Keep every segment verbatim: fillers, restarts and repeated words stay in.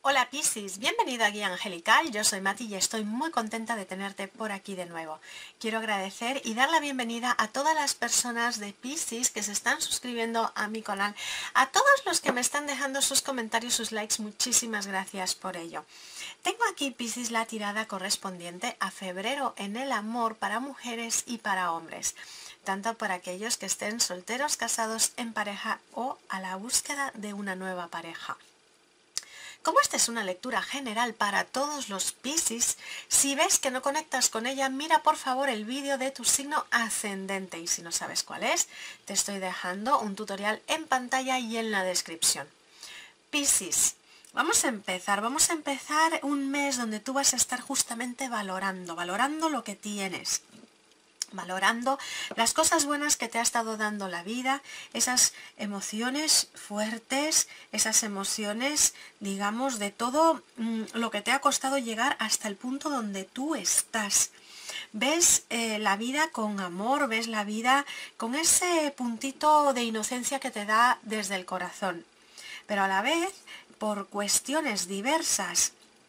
Hola Piscis, bienvenido a Guía Angelical, yo soy Mati y estoy muy contenta de tenerte por aquí de nuevo. Quiero agradecer y dar la bienvenida a todas las personas de Piscis que se están suscribiendo a mi canal, a todos los que me están dejando sus comentarios, sus likes, muchísimas gracias por ello. Tengo aquí Piscis la tirada correspondiente a febrero en el amor para mujeres y para hombres, tanto para aquellos que estén solteros, casados, en pareja o a la búsqueda de una nueva pareja. Como esta es una lectura general para todos los Piscis, si ves que no conectas con ella, mira por favor el vídeo de tu signo ascendente y si no sabes cuál es, te estoy dejando un tutorial en pantalla y en la descripción. Piscis, vamos a empezar, vamos a empezar un mes donde tú vas a estar justamente valorando, valorando lo que tienes. Valorando las cosas buenas que te ha estado dando la vida, esas emociones fuertes, esas emociones, digamos, de todo mmm, lo que te ha costado llegar hasta el punto donde tú estás. Ves eh, la vida con amor, ves la vida con ese puntito de inocencia que te da desde el corazón. Pero a la vez, por cuestiones diversas,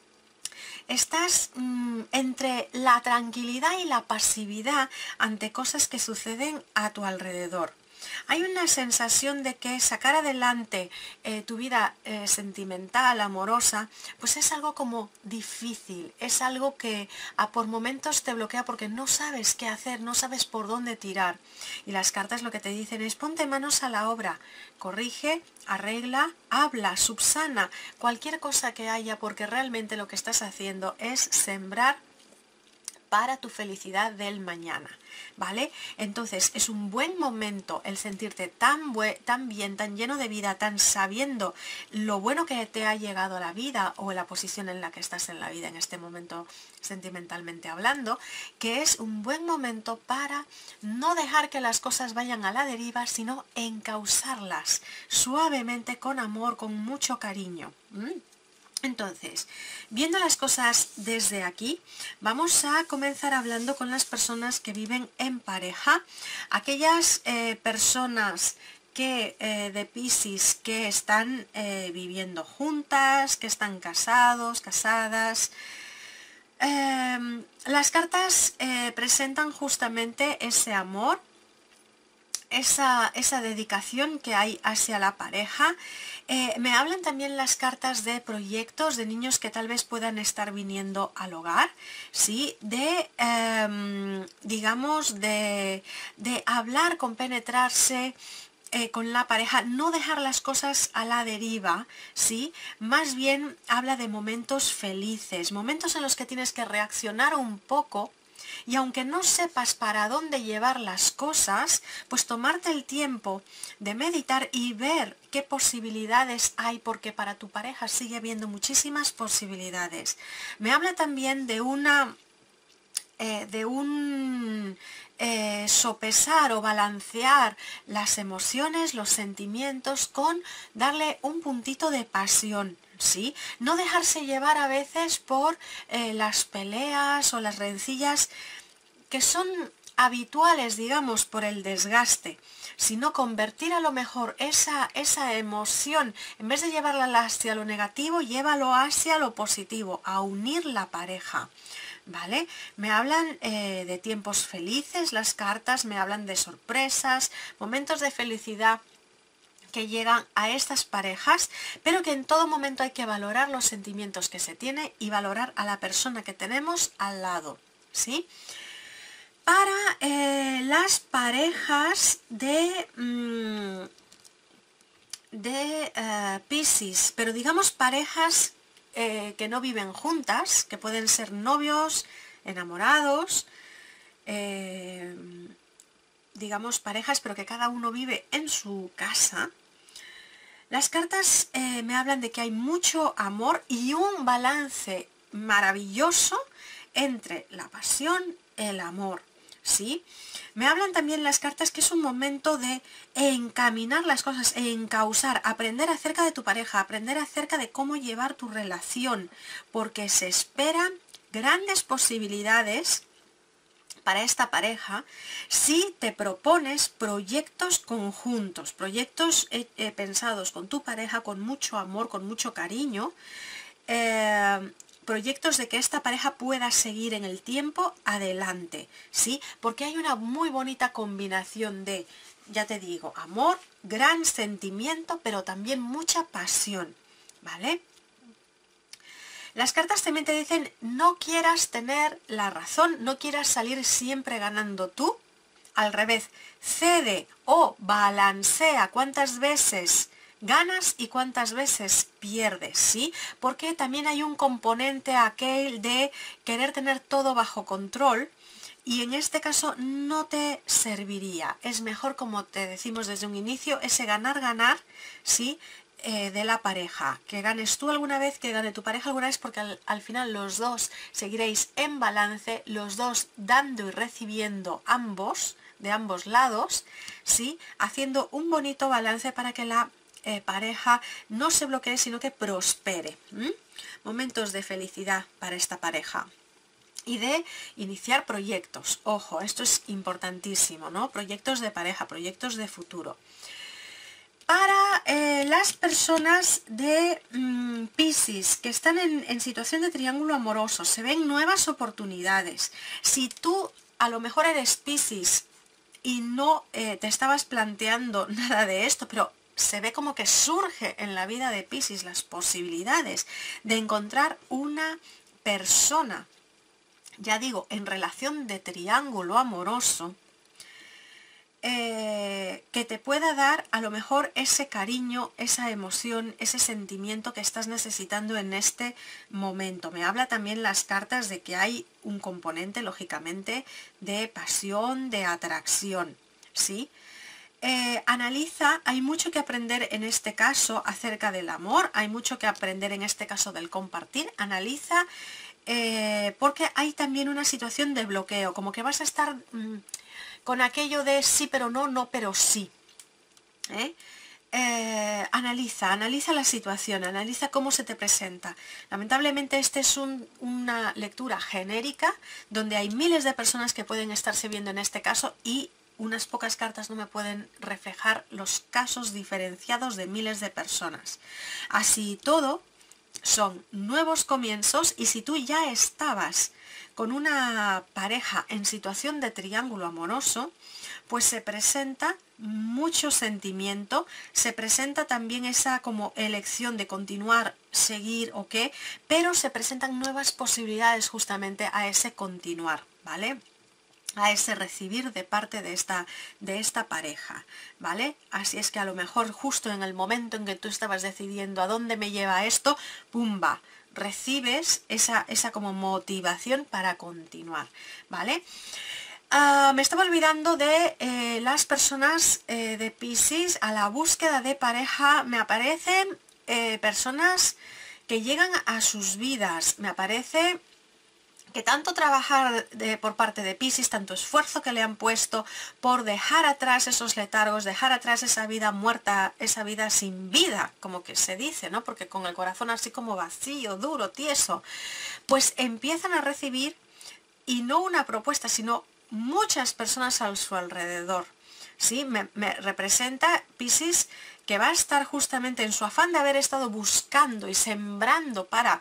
estás mmm, entre la tranquilidad y la pasividad ante cosas que suceden a tu alrededor. Hay una sensación de que sacar adelante eh, tu vida eh, sentimental, amorosa, pues es algo como difícil, es algo que a por momentos te bloquea porque no sabes qué hacer, no sabes por dónde tirar. Y las cartas lo que te dicen es ponte manos a la obra, corrige, arregla, habla, subsana, cualquier cosa que haya, porque realmente lo que estás haciendo es sembrar para tu felicidad del mañana, ¿vale? Entonces es un buen momento el sentirte tan, tan bien, tan lleno de vida, tan sabiendo lo bueno que te ha llegado a la vida o la posición en la que estás en la vida en este momento sentimentalmente hablando, que es un buen momento para no dejar que las cosas vayan a la deriva, sino encauzarlas suavemente, con amor, con mucho cariño. ¿Mm? Entonces, viendo las cosas desde aquí, vamos a comenzar hablando con las personas que viven en pareja, aquellas eh, personas que eh, de Piscis que están eh, viviendo juntas, que están casados, casadas. Eh, las cartas eh, presentan justamente ese amor, Esa, esa dedicación que hay hacia la pareja. Eh, me hablan también las cartas de proyectos, de niños que tal vez puedan estar viniendo al hogar, ¿sí? De, eh, digamos, de, de hablar, compenetrarse eh, con la pareja, no dejar las cosas a la deriva, ¿sí? Más bien habla de momentos felices, momentos en los que tienes que reaccionar un poco. Y aunque no sepas para dónde llevar las cosas, pues tomarte el tiempo de meditar y ver qué posibilidades hay, porque para tu pareja sigue habiendo muchísimas posibilidades. Me habla también de una... Eh, de un eh, sopesar o balancear las emociones, los sentimientos, con darle un puntito de pasión. ¿Sí? No dejarse llevar a veces por eh, las peleas o las rencillas que son habituales, digamos, por el desgaste, sino convertir a lo mejor esa, esa emoción, en vez de llevarla hacia lo negativo, llévalo hacia lo positivo, a unir la pareja. ¿Vale? Me hablan eh, de tiempos felices, las cartas me hablan de sorpresas, momentos de felicidad que llegan a estas parejas, pero que en todo momento hay que valorar los sentimientos que se tiene y valorar a la persona que tenemos al lado, ¿sí? Para eh, las parejas de, mmm, de uh, Piscis, pero digamos parejas eh, que no viven juntas, que pueden ser novios, enamorados, eh, digamos parejas, pero que cada uno vive en su casa. Las cartas eh, me hablan de que hay mucho amor y un balance maravilloso entre la pasión, el amor, ¿sí? Me hablan también las cartas que es un momento de encaminar las cosas, encauzar, aprender acerca de tu pareja, aprender acerca de cómo llevar tu relación, porque se esperan grandes posibilidades para esta pareja si te propones proyectos conjuntos, proyectos eh, eh, pensados con tu pareja, con mucho amor, con mucho cariño, eh, proyectos de que esta pareja pueda seguir en el tiempo adelante, ¿sí? Porque hay una muy bonita combinación de, ya te digo, amor, gran sentimiento, pero también mucha pasión, ¿vale? Las cartas también te dicen, no quieras tener la razón, no quieras salir siempre ganando tú, al revés, cede o balancea cuántas veces ganas y cuántas veces pierdes, ¿sí? Porque también hay un componente aquel de querer tener todo bajo control y en este caso no te serviría. Es mejor, como te decimos desde un inicio, ese ganar-ganar, ¿sí? Eh, de la pareja, que ganes tú alguna vez, que gane tu pareja alguna vez, porque al, al final los dos seguiréis en balance, los dos dando y recibiendo ambos, de ambos lados, ¿sí? Haciendo un bonito balance para que la eh, pareja no se bloquee, sino que prospere. ¿Mm? Momentos de felicidad para esta pareja. Y de iniciar proyectos. Ojo, esto es importantísimo, ¿no? Proyectos de pareja, proyectos de futuro. Para eh, las personas de mmm, Piscis que están en, en situación de triángulo amoroso, se ven nuevas oportunidades. Si tú a lo mejor eres Piscis y no eh, te estabas planteando nada de esto, pero se ve como que surge en la vida de Piscis las posibilidades de encontrar una persona, ya digo, en relación de triángulo amoroso, Eh, que te pueda dar a lo mejor ese cariño, esa emoción, ese sentimiento que estás necesitando en este momento. Me habla también las cartas de que hay un componente, lógicamente, de pasión, de atracción, ¿sí? Eh, analiza, hay mucho que aprender en este caso acerca del amor, hay mucho que aprender en este caso del compartir. Analiza, eh, porque hay también una situación de bloqueo, como que vas a estar... Mmm, con aquello de sí pero no, no pero sí. ¿Eh? Eh, analiza, analiza la situación, analiza cómo se te presenta. Lamentablemente esta es un, una lectura genérica donde hay miles de personas que pueden estarse viendo en este caso y unas pocas cartas no me pueden reflejar los casos diferenciados de miles de personas. Así todo, son nuevos comienzos y si tú ya estabas con una pareja en situación de triángulo amoroso, pues se presenta mucho sentimiento, se presenta también esa como elección de continuar, seguir o qué, pero se presentan nuevas posibilidades justamente a ese continuar, ¿vale? A ese recibir de parte de esta, de esta pareja, ¿vale? Así es que a lo mejor justo en el momento en que tú estabas decidiendo a dónde me lleva esto, ¡pumba!, recibes esa, esa como motivación para continuar, ¿vale? Uh, me estaba olvidando de eh, las personas eh, de Piscis. A la búsqueda de pareja me aparecen eh, personas que llegan a sus vidas, me aparece que tanto trabajar de, por parte de Piscis, tanto esfuerzo que le han puesto por dejar atrás esos letargos, dejar atrás esa vida muerta, esa vida sin vida, como que se dice, ¿no? Porque con el corazón así como vacío, duro, tieso, pues empiezan a recibir, y no una propuesta, sino muchas personas a su alrededor, ¿sí? Me, me representa Piscis que va a estar justamente en su afán de haber estado buscando y sembrando para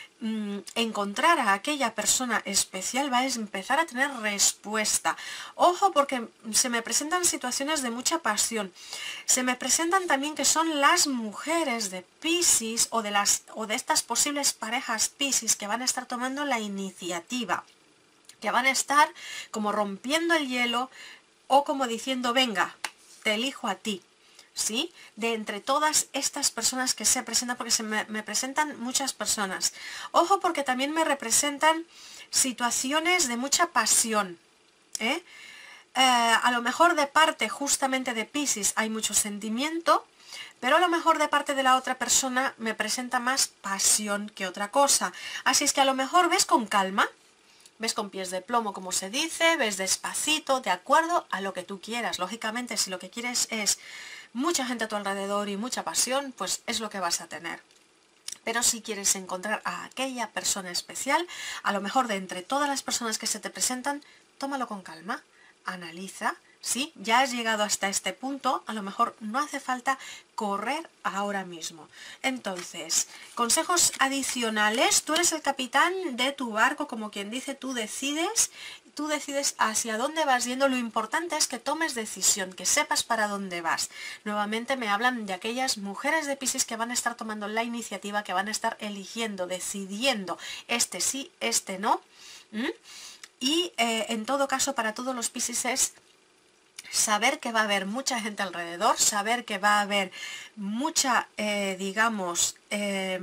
encontrar a aquella persona especial, va a empezar a tener respuesta. Ojo, porque se me presentan situaciones de mucha pasión. Se me presentan también que son las mujeres de Piscis o de, las, o de estas posibles parejas Piscis que van a estar tomando la iniciativa, que van a estar como rompiendo el hielo o como diciendo, venga, te elijo a ti. ¿Sí? De entre todas estas personas que se presentan, porque se me, me presentan muchas personas. Ojo, porque también me representan situaciones de mucha pasión. ¿eh? Eh, a lo mejor de parte justamente de Piscis hay mucho sentimiento, pero a lo mejor de parte de la otra persona me presenta más pasión que otra cosa. Así es que a lo mejor ves con calma, ves con pies de plomo, como se dice, ves despacito, de acuerdo a lo que tú quieras. Lógicamente, si lo que quieres es mucha gente a tu alrededor y mucha pasión, pues es lo que vas a tener. Pero si quieres encontrar a aquella persona especial, a lo mejor de entre todas las personas que se te presentan, tómalo con calma, analiza, ¿sí? Ya has llegado hasta este punto, a lo mejor no hace falta correr ahora mismo. Entonces, consejos adicionales, tú eres el capitán de tu barco, como quien dice, tú decides, tú decides hacia dónde vas yendo, lo importante es que tomes decisión, que sepas para dónde vas. Nuevamente me hablan de aquellas mujeres de Piscis que van a estar tomando la iniciativa, que van a estar eligiendo, decidiendo, este sí, este no. ¿Mm? Y eh, en todo caso, para todos los Piscis es saber que va a haber mucha gente alrededor, saber que va a haber mucha, eh, digamos, eh,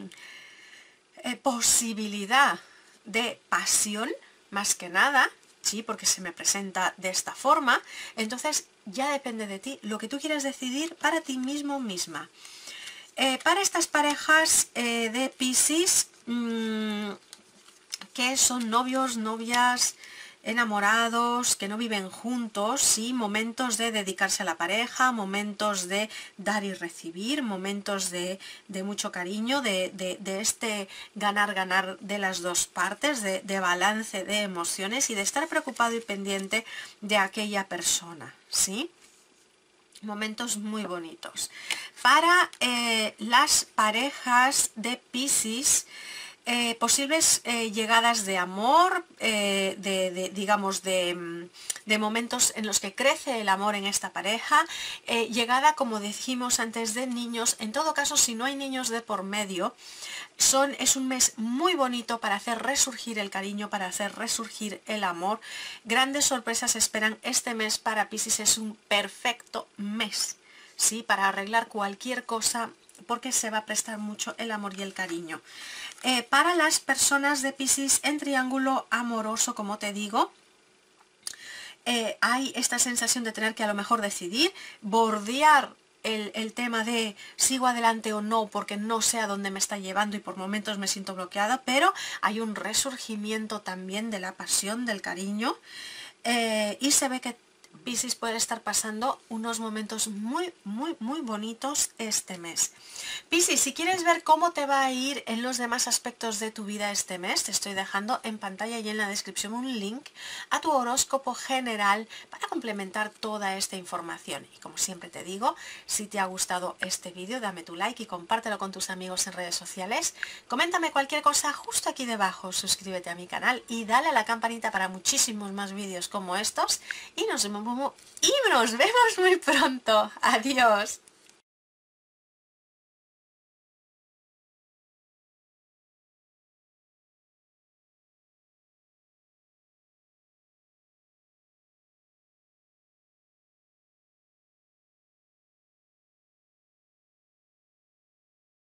eh, posibilidad de pasión, más que nada, sí, porque se me presenta de esta forma. Entonces ya depende de ti, lo que tú quieres decidir para ti mismo misma. Eh, para estas parejas eh, de Piscis, mmm, que son novios, novias, enamorados, que no viven juntos, sí, momentos de dedicarse a la pareja, momentos de dar y recibir, momentos de, de mucho cariño, de, de, de este ganar-ganar de las dos partes, de, de balance de emociones y de estar preocupado y pendiente de aquella persona, ¿sí? Momentos muy bonitos. Para eh, las parejas de Piscis, Eh, posibles eh, llegadas de amor, eh, de, de, digamos, de, de momentos en los que crece el amor en esta pareja, eh, llegada, como dijimos antes, de niños. En todo caso, si no hay niños de por medio, son, es un mes muy bonito para hacer resurgir el cariño, para hacer resurgir el amor. Grandes sorpresas esperan este mes para Piscis, es un perfecto mes, ¿sí? Para arreglar cualquier cosa, porque se va a prestar mucho el amor y el cariño. Eh, para las personas de Piscis en triángulo amoroso, como te digo, eh, hay esta sensación de tener que a lo mejor decidir, bordear el, el tema de sigo adelante o no, porque no sé a dónde me está llevando y por momentos me siento bloqueada, pero hay un resurgimiento también de la pasión, del cariño, eh, y se ve que Piscis puede estar pasando unos momentos muy, muy, muy bonitos este mes. Piscis, si quieres ver cómo te va a ir en los demás aspectos de tu vida este mes, te estoy dejando en pantalla y en la descripción un link a tu horóscopo general para complementar toda esta información. Y como siempre te digo, si te ha gustado este vídeo, dame tu like y compártelo con tus amigos en redes sociales. Coméntame cualquier cosa justo aquí debajo, suscríbete a mi canal y dale a la campanita para muchísimos más vídeos como estos. Y nos vemos, y nos vemos muy pronto. Adiós.